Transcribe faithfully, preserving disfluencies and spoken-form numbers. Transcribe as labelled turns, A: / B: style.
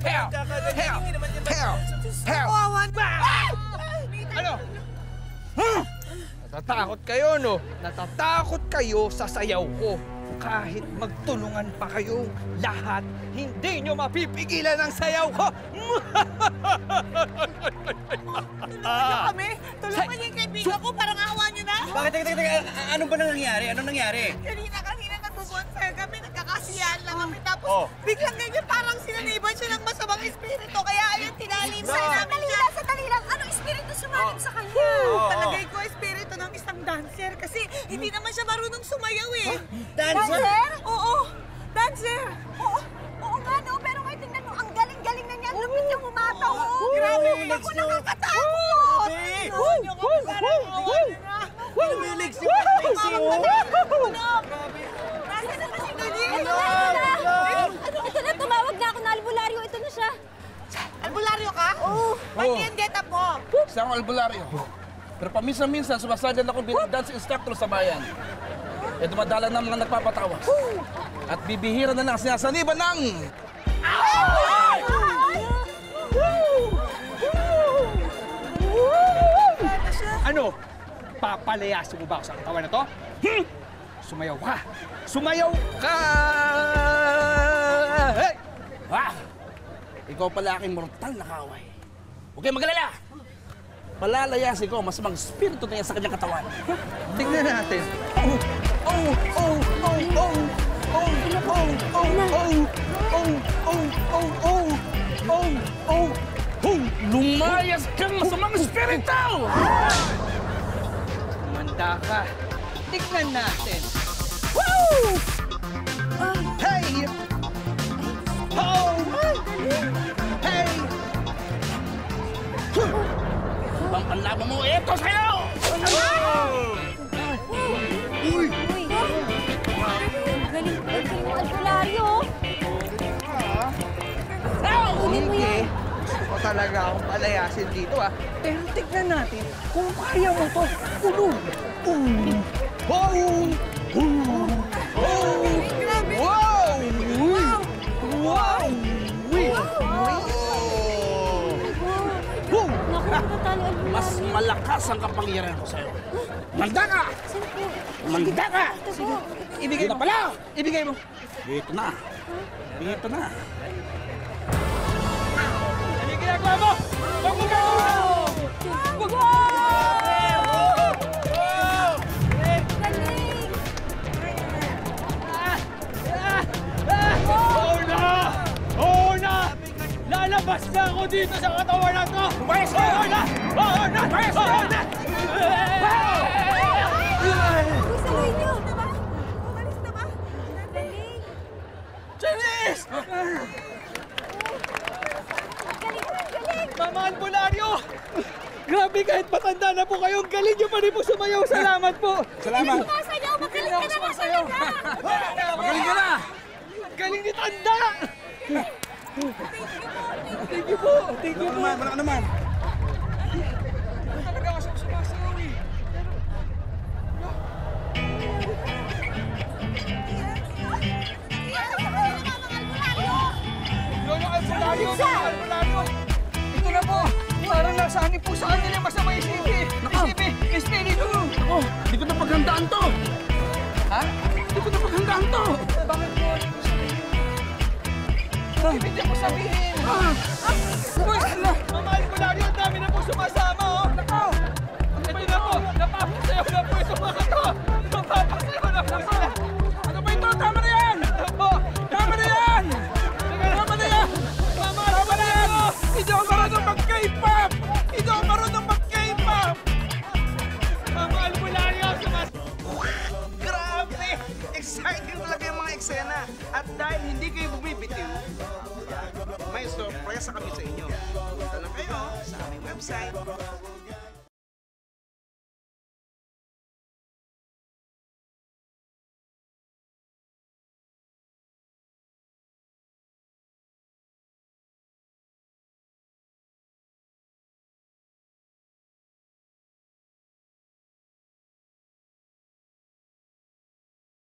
A: Help! Help! Help! Help! Ano? Huh? Natatakot kayo, no? Natatakot kayo sa sayaw ko. Kahit magtulungan pa kayo, lahat, hindi nyo mapipigilan ang sayaw ko!
B: Tulungan niyo kami! Tulungan niyo yung kaibigan ko! Parang awa niyo na!
C: Bakit? Teka, teka, teka. Ano ba nangyari? Anong nangyari?
B: Kanina, kanina nag-bonfire kami, nagkakasiyahan lang kami. Tapos
C: Oh.
B: biglang ganyan, parang sinaniban siya ng masamang espiritu. Kaya ayun, tinalim
C: No.
B: sa namin
D: Sandali
B: na.
D: lang, sandali lang. Anong espiritu sumalim sa kanya?
C: Oo.
B: Talagay ko espiritu ng isang dancer kasi hindi naman siya marunong sumayaw eh.
C: Dancer?
D: Dancer?
B: Oo, dancer!
D: Oo, oo nga no, pero ngayon tingnan mo, ang galing-galing na niya. Ang lupit niyang umataw. Oh.
B: Grabe,
C: Uy,
B: ako
C: legs niyo.
B: nakakatakot!
C: Grabe.
B: Tulungan niyo kami, parang awa niyo na.
C: Ano ba yung legs niyo? Legs niyo?
B: Nasaan na ba si Dali?
D: Ito na, ito na. Ito na, tumawag na ako na albularyo. Ito na siya.
B: Albularyo ka? Oo. Ba't yan get up mo?
E: Isa akong albularyo. Pero paminsan-minsan, sumasadyan ako bilang dance instructor sa bayan. Eh, dumadala ng mga nagpapatawa. At bibihira na lang sinasaniban ng...
A: Ano? Papalayasin mo ba ako sa katawan na to? Hmm? Sumayaw ka! Sumayaw ka! Hey!
E: Ah! Ikaw pala aking mortal na kaway. Huwag kayong magalala! Palalayasin ko mas mga spirito na yan sa kanyang katawan.
A: Tignan natin. Oh! Oh! Oh! Oh! Oh! Oh! Oh! Oh! Oh! Oh! Oh! Oh! Oh! Oh!
E: Hung! Lumayas kang masamang spirito!
A: Manda ka. Tignan natin. Woo! Hey! Oh! Hey!
E: Ang panlaban mo, eto sa'yo!
D: Uy! Galing, galing mo albularyo.
A: Hindi. Gusto ko talaga akong palayasin dito, ah. Pero tignan natin kung kaya mo to. Ulo! Um! Oh! Oh! Oh! Wow! Wow! Wow! Wow!
D: Naku, natatalo albularyo.
E: Mas malakas ang kapangyarihan ko sa'yo. Manda ka!
D: Sino po?
E: Manda ka!
D: Ito po.
A: Ibigay mo pala! Ibigay mo!
E: Dito na. Dito na.
A: Ano yung ginagawa mo? Huwag mo gawin!
D: Wag! Galing!
A: Oo na! Oo na! Lalabas na ako dito sa katawan na to!
E: Umayos ka!
A: Oo na! Oo na!
E: Umayos ka!
A: Oo na!
D: Saluhin niyo.
B: Umalis na ba?
D: Galing.
A: Janice!
D: Galing, galing.
A: Mama Albularyo! Grabe, kahit matanda na po kayo, ang galing niyo pa rin po sumayaw. Salamat po!
E: Salamat!
D: Sumasayaw, magaling ka na nga talaga.
E: Magaling ka na!
A: Ang galing ni Tanda! Thank you po! Thank you
E: Ano
A: po!
E: naman? Ano naman?
A: Talaga ako siyang sumasayaw eh. Lolo Albularyo! Lolo Albularyo! Ito na po! Parang nasanib po sa kanila yung masama isipin! Isipin! Espiritu!
E: Ako, hindi ko na paghandaan to!
A: Ha?
E: Hindi ko na paghandaan to!
A: Bakit po? Ibig niya po sabihin!
E: Ah!
A: Uy! Mama Albularyo, ang dami na po sumasama, oh! Nako! Ito na po! Napapasayaw na po itong mga to! Napapasayaw na po sila!
E: Ano ba ito? Tama na yan!
A: Ano po?
E: Tama na yan! Tama na yan!
A: Mama
E: Tama na yan!
A: Albularyo!
E: Hindi ako marunong mag-K-pop! Hindi ako marunong mag-K-pop!
A: Mama Albularyo! Sumas...
C: Grabe! Exciting talaga yung mga eksena. At dahil hindi kayo bumibitiw, may surprise kami sa inyo. Punta lang kayo sa aming website,